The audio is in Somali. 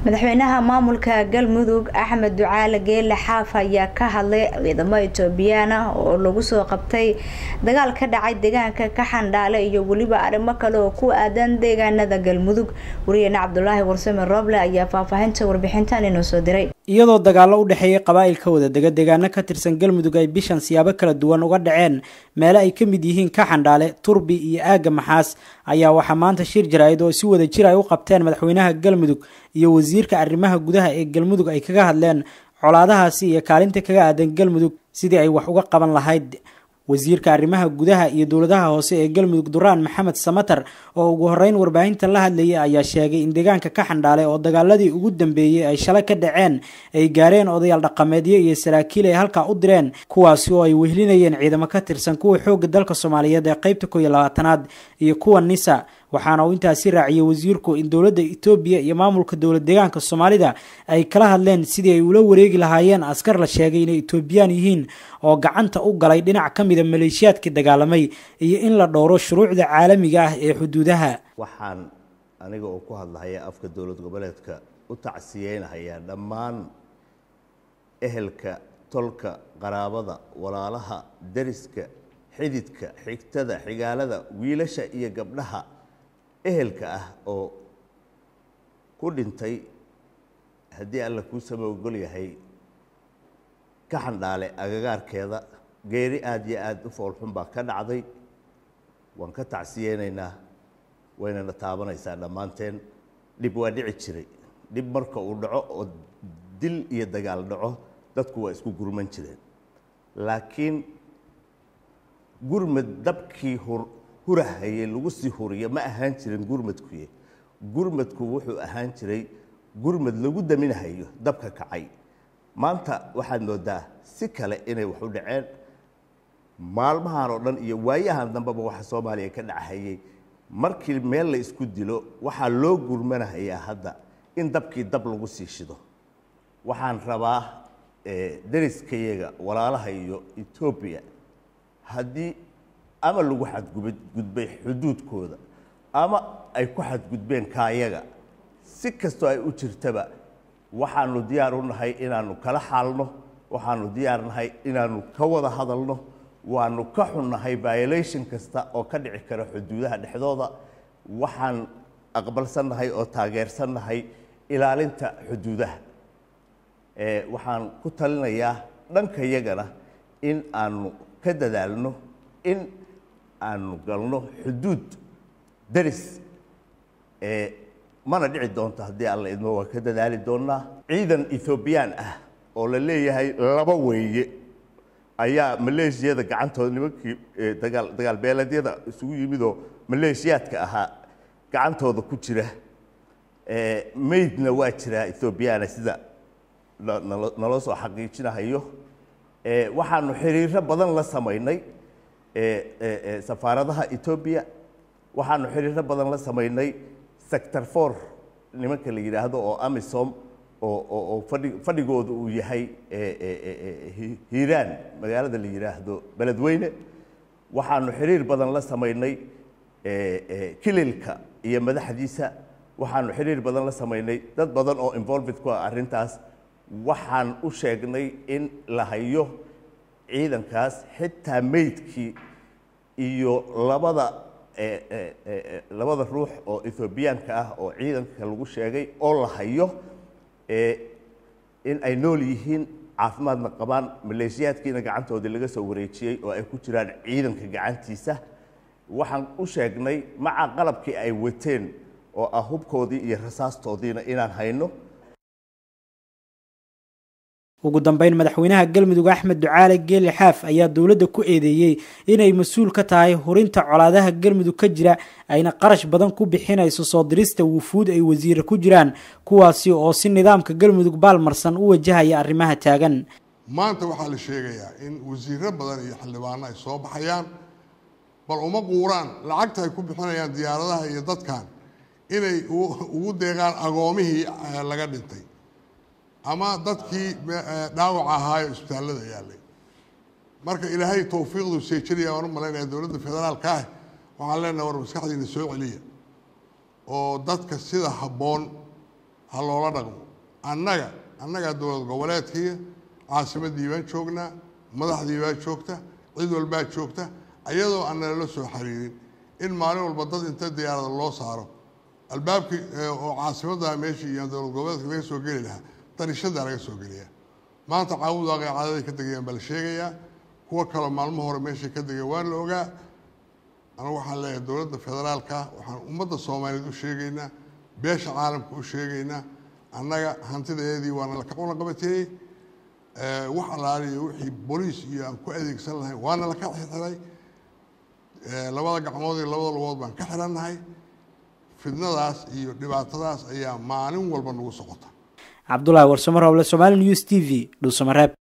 madaxweynaha maamulka galmudug Axmed Ducaale Geelle Xaaf ayaa ka hadlay ciidamada Itoobiyan oo lagu soo qabtay dagaal ka dhacay deegaanka Kaxandhaale iyo waliba arrimo kale oo ku aadan deegaanada galmudug. Wariyana Cabdullaahi Warsame Roble ayaa faahfaahinta warbixintan inoo soo diray. iyadoo dagaalo u dhaxeeyay qabaa'ilka wada deegaano ka tirsan galmudug ay bishan siyaabo kala duwan uga dhaceen meelo ay ka mid yihiin Kaxandhaale, Turbi iyo Aaga Maxaas ayaa waxa maanta shir jaraa'id oo si wada jir ay u qabteen madaxweynaha galmudug iyo wasiirka arrimaha gudaha ee galmudug ay kaga hadleen colaadahaasi iyo kaalinta kaga aadan galmudug sidii ay wax uga qaban lahayd. wasiirka arrimaha gudaha iyo dawladaha hoose ee galmudug Duraan Maxamed Samatar oo ugu horeyn warbaahinta la hadlayay ayaa sheegay in deegaanka Kaxandhaale oo dagaaladii ugu dambeeyay ay shalay ka dhaceen ay gaareen odayaal dhaqameedyo iyo saraakiil ay halka u direen kuwaasi oo ay wehlinayeen ciidamo ka tirsan kuwa xoogga dalka Soomaaliyeed ee qaybta 12aad iyo kuwa NISA. waxaana uu intaasi raaciyay wasiirku in dawladda Itoobiya iyo maamulka dawlad deegaanka Soomaalida ay kala hadleen sidii ay ula wareegi lahaayeen askar la sheegay inay Itoobiyaan yihiin oo gacanta u galay dhinac ka mid ah maleeshiyaadkii dagaalamay iyo in la dhowro shuruucda caalamiga ah ee xuduudaha. waxaan aniga oo ku hadlayaa afka dawlad goboleedka u tacsiyeenayaa dhammaan ehelka tolka qaraabada walaalaha dariska xididka xigtada xigaalada wiilasha iyo gabdhaha ehelka ah oo ku dhintay haddii alla ku samoogol yahay Kaxandhaale agagaarkeeda geeri aad iyo aad u foolxun baa ka dhacday. waan ka tacsiyeenaynaa wayna taabanaysaa dhammaanteen. dhib waa dhici jiray. dhib marka uu dhaco oo dil iyo dagaal dhaco dadku waa isku gurman jireen, laakiin gurmad dabkii hurahayay lagu sii huriyo ma ahaan jirin gurmadkuye. gurmadku wuxuu ahaan jiray gurmad lagu daminahayo dabka kacay. maanta waxaad moodaa si kale inay wax u dhaceen. maalmahan oo dhan iyo waayahan dambaba waxa Soomaaliya ka dhacayay markii meel la isku dilo waxa loo gurmanayaa hadda in dabkii dab lagu sii shido. waxaan rabaa dariskayaga walaalaha iyo Itoobiya haddii ama lagu xadgudbay xuduudkooda ama ay ku xadgudbeen kaayaga si kastoo ay u jirtaba waxaanu diyaar u nahay inaanu kala xaalno. waxaanu diyaar nahay inaanu ka wada hadalno. waanu ka xunnahay violation kasta oo ka dhici kara xuduudaha dhexdooda. waxaan aqbalsannahay oo taageersannahay ilaalinta xuduudaha. waxaan ku talinayaa dhankayagana in aanu ka dadaalno in aanu galno xuduud daris mana dhici doonto haddii alla idmo waa ka dadaali doonaa. ciidan Ethiopian ah oo la leeyahay laba weeye ayaa maleeshiyada gacantooda nimankii dagaal beeleedyada isugu yimid oo maleeshiyaadka ahaa gacantooda ku jira. meydna waa jira Ethiopian sida naloo soo xaqiijinayo. waxaanu xiriiro badan la samaynay safaaradaha Itoobiya. waxaanu xiriiro badan la samaynay sector 4 nimanka la yiraahdo oo AMISOM oo fadhigoodu uu yahay Hiiraan magaalada la yiraahdo Beledweyne. waxaanu xiriir badan la samaynay kililka iyo madaxdiisa. waxaanu xiriir badan la samaynay dad badan oo involved ku ah arrintaas. waxaan u sheegnay in la hayo ciidankaas xitaa meydkii iyo labada ruux oo Ethiopianka ah oo ciidanka lagu sheegay oo la hayo in ay nool yihiin caafimaadna qabaan. maleeshiyaadkiina gacantoodii laga soo wareejiyay oo ay ku jiraan ciidanka gacantiisa. waxaan u sheegnay maca qalabkii ay wateen oo ah hubkoodii iyo rasaastoodiina inaan hayno. ugu dambeyn madaxweynaha galmudug Axmed Ducaale Geelle Xaaf ayaa dawladda ku eedeeyay inay mas'uul ka tahay horinta colaadaha galmudug ka jira ayna qarash badan ku bixinayso soo dirista wufuud ay wasiir ku jiraan kuwaasi oo si nidaamka galmudug baalmarsan u wajahaya arrimaha taagan. maanta waxaa la sheegayaa in wasiirro badan iyo xildhibaano ay soo baxayaan bal uma quuraan lacagta ay ku bixinayaan diyaaradaha iyo dadkan inay ugu deegaan agoomihii laga dhintay ama dadkii dhaawac ahaa ee isbitaalada yaalay. marka ilaahay tawfiiqdu seejiriya oo malaynaya dawladda federaalka ah waxaan leenahay war maskaxdiina soo celiya oo dadka sida habboon ha loola dhaqmo annaga dowlad goboleedkii caasimadii baan joognaa madaxdii baa joogta cid walbaa joogta ayadoo aan nala soo xiriirin in maalin walba dad inta diyaarada loo saaro albaabkii oo caasimadda meeshii iyo dowlad goboleedka laga soo geli lahaa darishada laga soo geliyaa maanta caawud waaqay caadaday ka degayaan baa la sheegayaa kuwa kale maalmo hore meeshii ka degay waa la ogaa anigu waxaan leeyahay dowladda federaalka waxaan ummadda soomaaliyeed u sheegaynaa beesha caalamka u sheegaynaa annaga hantidaeedii waana la kacuna qabateeyey wax alaaliyo wixii booliis iyo aan ku adeegsan lahayn waana la ka xiray labada gacmood iyo labada lugood baan ka xirannahay fidnadaas iyo dhibaatadaas ayaa maalin walba nagu socota cabdullaahi warsamo roble Somali News TV Dhuusamareeb